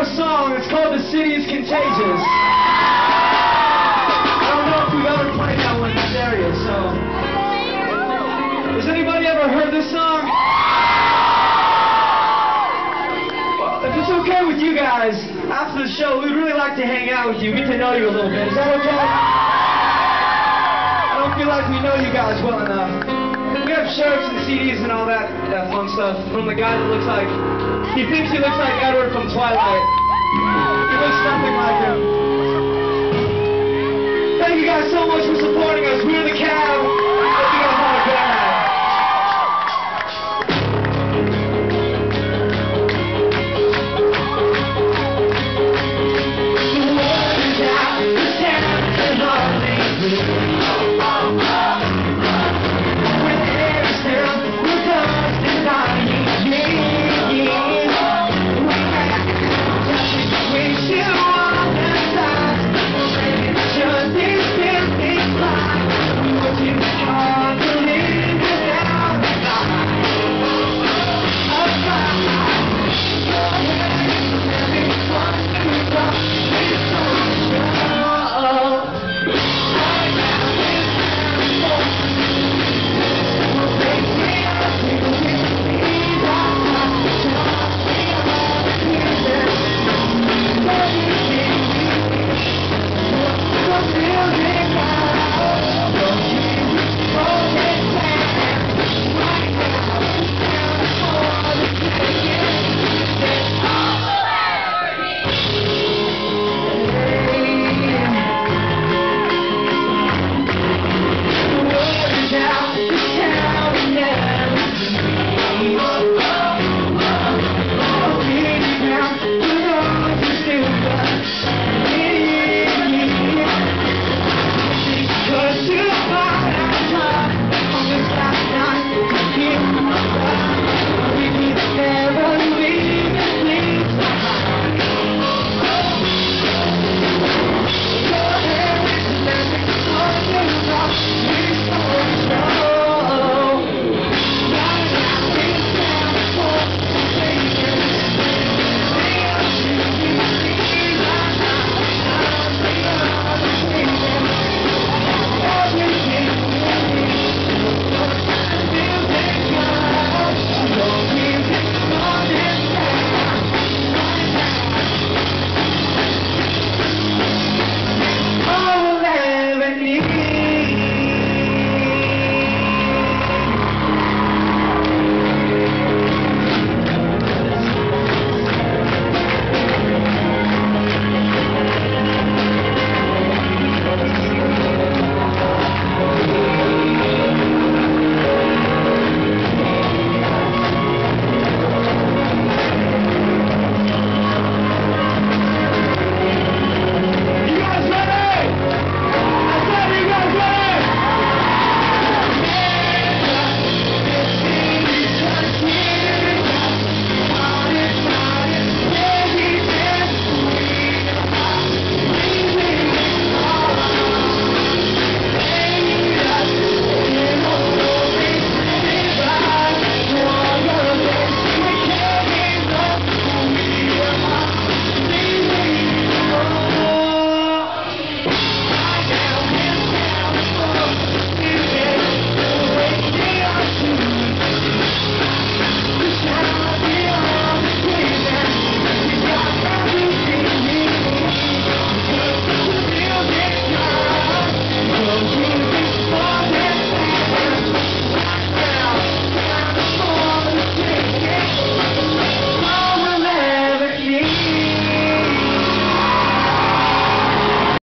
more song. It's called The City is Contagious. I don't know if we've ever played that one in this area, so. Has anybody ever heard this song? Well, if it's okay with you guys, after the show, we'd really like to hang out with you, get to know you a little bit. Is that okay? I don't feel like we know you guys well enough. We have shirts and CDs and all that fun stuff from the guy that looks like, he thinks he looks like Edward from Twilight. He looks something like him. Thank you guys so much for supporting us. We're the Cab.